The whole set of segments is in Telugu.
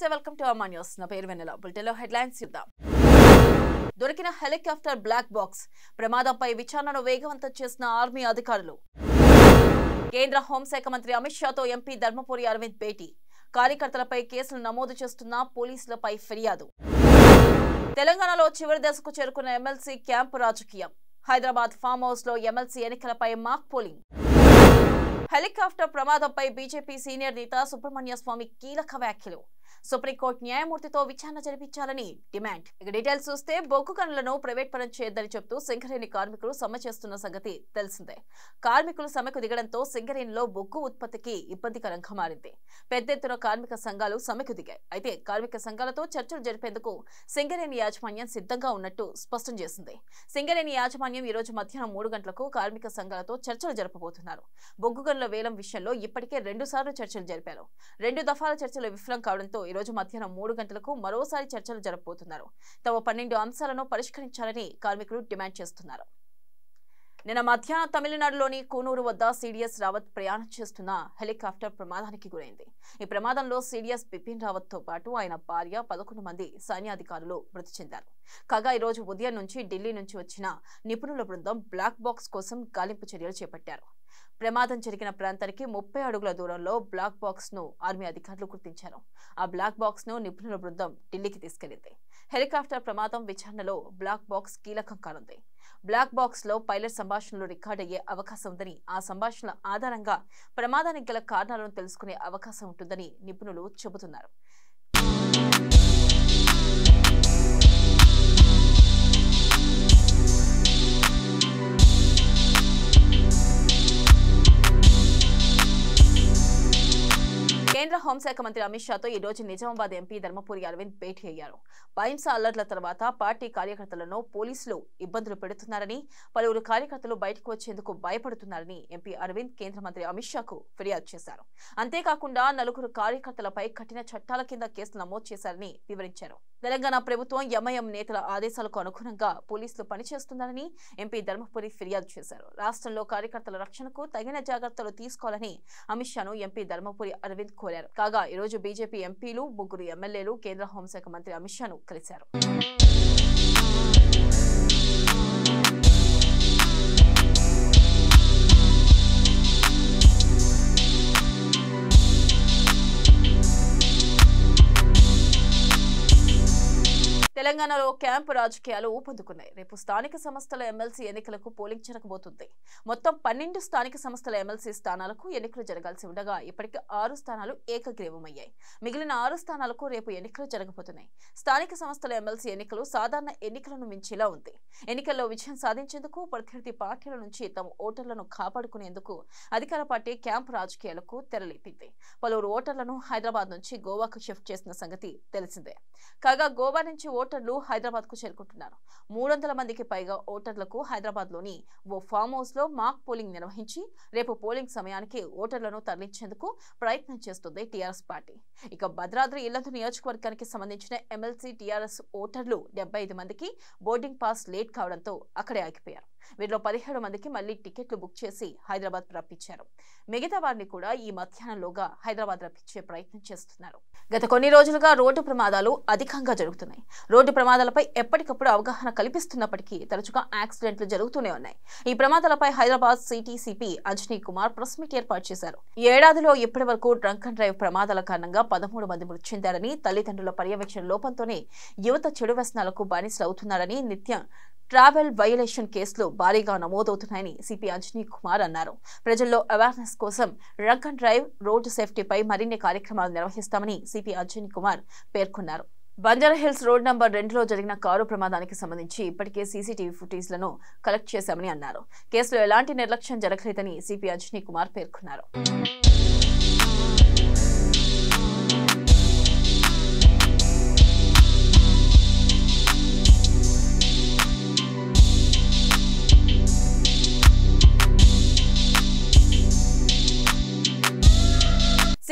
నమస్తే వెల్కమ్ టు అమ్మా న్యూస్. నా పేరు వెన్నెల. బులెటిన్ లో హెడ్లైన్స్ చూద్దాం. దొరికిన హెలికాప్టర్ బ్లాక్ బాక్స్ ప్రమాదంపై విచారణను వేగవంతం చేసిన ఆర్మీ అధికారులు. కేంద్ర హోంశాఖ మంత్రి అమిత్ షాతో ఎంపీ ధర్మపురి అరవింద్ భేటీ. కార్యకర్తలపై కేసులు నమోదు చేస్తున్న పోలీసులపై ఫిర్యాదు. తెలంగాణలో చివరి దశకు చేరుకున్న ఎమ్మెల్సీ క్యాంపు రాజకీయం. హైదరాబాద్ ఫామ్ హౌస్ లో ఎమ్మెల్సీ ఎన్నికలపై మాక్ పోలింగ్. హెలికాప్టర్ ప్రమాదంపై బీజేపీ సీనియర్ నేత సుబ్రహ్మణ్య స్వామి కీలక వ్యాఖ్యలు. సుప్రీంకోర్టు న్యాయమూర్తితో విచారణ జరిపించాలని డిమాండ్. ఇక డీటెయిల్స్ చూస్తే బొగ్గు గనులను ప్రైవేట్ పరం చేయొద్దని చెప్తూ సింగరేణి కార్మికులు సమ్మె చేస్తున్న సంగతి తెలిసిందే. కార్మికులు సమ్మెకు దిగడంతో సింగరేణిలో బొగ్గు ఉత్పత్తికి ఇబ్బందికరంగా మారింది. పెద్ద ఎత్తున కార్మిక సంఘాలు సమ్మెకు దిగాయి. అయితే కార్మిక సంఘాలతో చర్చలు జరిపేందుకు సింగరేణి యాజమాన్యం సిద్ధంగా ఉన్నట్టు స్పష్టం చేసింది. సింగరేణి యాజమాన్యం ఈ రోజు మధ్యాహ్నం 3 గంటలకు కార్మిక సంఘాలతో చర్చలు జరపబోతున్నారు. బొగ్గు గనుల వేలం విషయంలో ఇప్పటికే 2 సార్లు చర్చలు జరిపారు. 2 దఫాల చర్చలు విఫలం కావడంతో ఈ రోజు మధ్యాహ్నం 3 గంటలకు మరోసారి చర్చలు జరపబోతున్నారు. తమ 12 అంశాలను పరిష్కరించాలని కార్మికులు డిమాండ్ చేస్తున్నారు. నిన్న మధ్యాహ్నం తమిళనాడులోని కూనూరు వద్ద సిడిఎస్ రావత్ ప్రయాణం చేస్తున్న హెలికాప్టర్ ప్రమాదానికి గురైంది. ఈ ప్రమాదంలో సిడిఎస్ బిపిన్ రావత్ తో పాటు ఆయన భార్య 11 మంది సైన్యాధికారులు మృతి చెందారు. కాగా ఈ రోజు ఉదయం నుంచి ఢిల్లీ నుంచి వచ్చిన నిపుణుల బృందం బ్లాక్ బాక్స్ కోసం గాలింపు చర్యలు చేపట్టారు. ప్రమాదం జరిగిన ప్రాంతానికి 30 అడుగుల దూరంలో బ్లాక్ బాక్స్ ను ఆర్మీ అధికారులు గుర్తించారు. ఆ బ్లాక్ బాక్స్ ను నిపుణుల బృందం ఢిల్లీకి తీసుకెళ్లింది. హెలికాప్టర్ ప్రమాదం విచారణలో బ్లాక్ బాక్స్ కీలకం కానుంది. బ్లాక్ బాక్స్ లో పైలట్ సంభాషణలు రికార్డ్ అయ్యే అవకాశం ఉందని, ఆ సంభాషణల ఆధారంగా ప్రమాదానికి గల కారణాలను తెలుసుకునే అవకాశం ఉంటుందని నిపుణులు చెబుతున్నారు. కేంద్ర హోంశాఖ మంత్రి అమిత్ షాతో ఈ రోజు నిజామాబాద్ ఎంపీ ధర్మపురి అరవింద్ భేటీ అయ్యారు. బైంసా అల్లర్ల తర్వాత పార్టీ కార్యకర్తలను పోలీసులు ఇబ్బందులు పెడుతున్నారని, పలువురు కార్యకర్తలు బయటకు వచ్చేందుకు భయపడుతున్నారని ఎంపీ అరవింద్ కేంద్ర మంత్రి అమిత్ షాకు ఫిర్యాదు చేశారు. అంతేకాకుండా 4 కార్యకర్తలపై కఠిన చట్టాల కింద కేసులు నమోదు చేశారని వివరించారు. తెలంగాణ ప్రభుత్వం ఎంఐఎం నేతల ఆదేశాలకు అనుగుణంగా పోలీసులు పనిచేస్తున్నారని ఎంపీ ధర్మపురి ఫిర్యాదు చేశారు. రాష్ట్రంలో కార్యకర్తల రక్షణకు తగిన జాగ్రత్తలు తీసుకోవాలని అమిత్ షాను ఎంపీ ధర్మపురి అరవింద్ కోరారు. కాగా ఈ రోజు బీజేపీ ఎంపీలు, 3 ఎమ్మెల్యేలు కేంద్ర హోంశాఖ మంత్రి అమిత్ షాను కలిశారు. తెలంగాణలో క్యాంపు రాజకీయాలు ఊపందుకున్నాయి. రేపు స్థానిక సంస్థల ఎమ్మెల్సీ ఎన్నికలకు పోలింగ్ జరగబోతుంది. మొత్తం 12 స్థానిక సంస్థల ఎమ్మెల్సీ స్థానాలకు ఎన్నికలు జరగాల్సి ఉండగా ఇప్పటికే 6 స్థానాలు ఏకగ్రీవమయ్యాయి. మిగిలిన 6 స్థానాలకు రేపు ఎన్నికలు జరగబోతున్నాయి. స్థానిక సంస్థల ఎమ్మెల్సీ ఎన్నికలు సాధారణ ఎన్నికలను మించేలా ఉంది. ఎన్నికల్లో విజయం సాధించేందుకు ప్రత్యర్థి పార్టీల నుంచి తమ ఓటర్లను కాపాడుకునేందుకు అధికార పార్టీ క్యాంపు రాజకీయాలకు తెరలేపింది. పలువురు ఓటర్లను హైదరాబాద్ నుంచి గోవాకు షిఫ్ట్ చేసిన సంగతి తెలిసిందే. కాగా గోవా నుంచి ఓటర్లు హైదరాబాద్ కు చేరుకుంటున్నారు. 300 మందికి పైగా ఓటర్లకు హైదరాబాద్ లోని ఓ ఫామ్ హౌస్ లో మాక్ పోలింగ్ నిర్వహించి రేపు పోలింగ్ సమయానికి ఓటర్లను తరలించేందుకు ప్రయత్నం చేస్తుంది టీఆర్ఎస్ పార్టీ. ఇక భద్రాద్రి ఇల్లందు నియోజకవర్గానికి సంబంధించిన ఎమ్మెల్సీ టీఆర్ఎస్ ఓటర్లు 75 మందికి బోర్డింగ్ పాస్ లేట్ కావడంతో అక్కడే ఆగిపోయారు. వీరిలో 17 మందికి మళ్లీ టికెట్లు బుక్ చేసి హైదరాబాద్ రప్పించారు. మిగతా వారిని కూడా ఈ మధ్యాహ్నంలోగా హైదరాబాద్ రప్పించే ప్రయత్నం చేస్తున్నారు. గత కొన్ని రోజులుగా రోడ్డు ప్రమాదాలు అధికంగా జరుగుతున్నాయి. రోడ్డు ప్రమాదాలపై ఎప్పటికప్పుడు అవగాహన కల్పిస్తున్నప్పటికీ తరచుగా యాక్సిడెంట్లు జరుగుతూనే ఉన్నాయి. ఈ ప్రమాదాలపై Hyderabad city Anjani Kumar press meet ఏర్పాటు చేశారు. ఈ ఏడాదిలో ఇప్పటి వరకు డ్రంక్ అండ్ డ్రైవ్ ప్రమాదాల కారణంగా 13 మంది మృతి చెందారని, తల్లిదండ్రుల పర్యవేక్షణ లోపంతోనే యువత చెడు వ్యసనాలకు బానిసలవుతున్నారని, నిత్యం ట్రావెల్ వయలేషన్ కేసులు భారీగా నమోదవుతున్నాయని సిపి అంజనీ కుమార్ అన్నారు. ప్రజల్లో అవేర్నెస్ కోసం డ్రంక్ అండ్ డ్రైవ్, రోడ్డు సేఫ్టీపై మరిన్ని కార్యక్రమాలు నిర్వహిస్తామని సిపి అంజనీ కుమార్ పేర్కొన్నారు. బంజారాహిల్స్ రోడ్ నంబర్ 2లో జరిగిన కారు ప్రమాదానికి సంబంధించి ఇప్పటికే సీసీటీవీ ఫుటేజ్లను కలెక్ట్ చేశామని అన్నారు. కేసులో ఎలాంటి నిర్లక్ష్యం జరగలేదని సిపి అంజనీ కుమార్ పేర్కొన్నారు.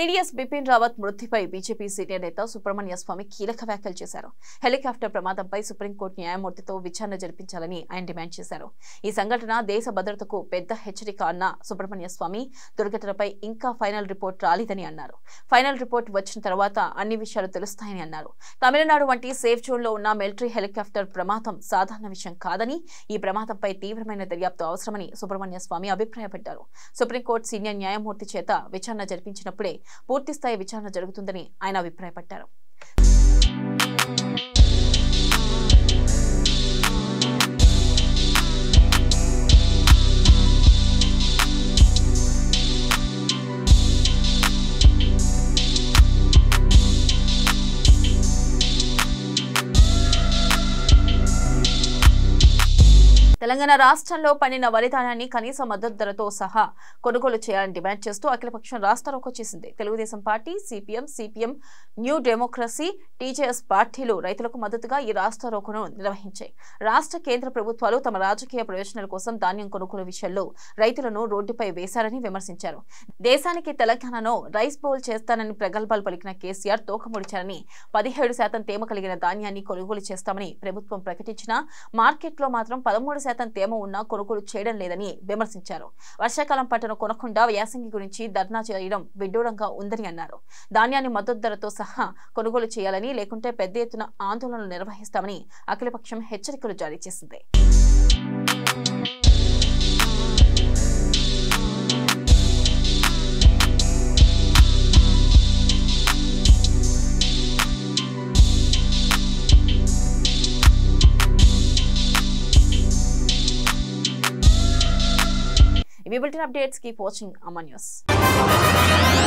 సీడీఎస్ బిపిన్ రావత్ మృతిపై బీజేపీ సీనియర్ నేత సుబ్రహ్మణ్య స్వామి కీలక వ్యాఖ్యలు చేశారు. హెలికాప్టర్ ప్రమాదంపై సుప్రీంకోర్టు న్యాయమూర్తితో విచారణ జరిపించాలని ఆయన డిమాండ్ చేశారు. ఈ సంఘటన దేశ భద్రతకు పెద్ద హెచ్చరిక అన్న సుబ్రహ్మణ్య స్వామి దుర్ఘటనపై ఇంకా ఫైనల్ రిపోర్ట్ రాలేదని అన్నారు. ఫైనల్ రిపోర్ట్ వచ్చిన తర్వాత అన్ని విషయాలు తెలుస్తాయని అన్నారు. తమిళనాడు వంటి సేఫ్ జోన్ లో ఉన్న మిలిటరీ హెలికాప్టర్ ప్రమాదం సాధారణ విషయం కాదని, ఈ ప్రమాదంపై తీవ్రమైన దర్యాప్తు అవసరమని సుబ్రహ్మణ్య స్వామి అభిప్రాయపడ్డారు. సుప్రీంకోర్టు సీనియర్ న్యాయమూర్తి చేత విచారణ జరిపించినప్పుడే పూర్తిస్థాయి విచారణ జరుగుతుందని ఆయన అభిప్రాయపడ్డారు. తెలంగాణ రాష్ట్రంలో పండిన వరి ధాన్యాన్ని కనీస మద్దతు ధరతో సహా కొనుగోలు చేయాలని డిమాండ్ చేస్తూ అఖిలపక్షం రాస్తారోకో చేసింది. Telugu Desam party, CPM, New Democracy, TJS పార్టీలు రైతులకు మద్దతుగా ఈ రాస్తారోకోను నిర్వహించాయి. రాష్ట్ర కేంద్ర ప్రభుత్వాలు తమ రాజకీయ ప్రయోజనాల కోసం ధాన్యం కొనుగోలు విషయంలో రైతులను రోడ్డుపై వేశారని విమర్శించారు. దేశానికి తెలంగాణను రైస్ బౌల్ చేస్తానని ప్రగల్భాలు పలికిన కేసీఆర్ తోకముడిచారని, 17% తేమ కలిగిన ధాన్యాన్ని కొనుగోలు చేస్తామని ప్రభుత్వం ప్రకటించినా మార్కెట్లో మాత్రం 13% తేమ ఉన్నా కొనుగోలు చేయడం లేదని విమర్శించారు. వర్షాకాలం పంటను కొనకుండా యాసంగి గురించి ధర్నా చేయడం విడ్డూరంగా ఉందని అన్నారు. ధాన్యాన్ని మద్దతు ధరతో సహా కొనుగోలు చేయాలని, లేకుంటే పెద్ద ఎత్తున ఆందోళనలు నిర్వహిస్తామని అఖిలపక్షం హెచ్చరికలు జారీ చేసింది. We will updates. Keep watching Amma News.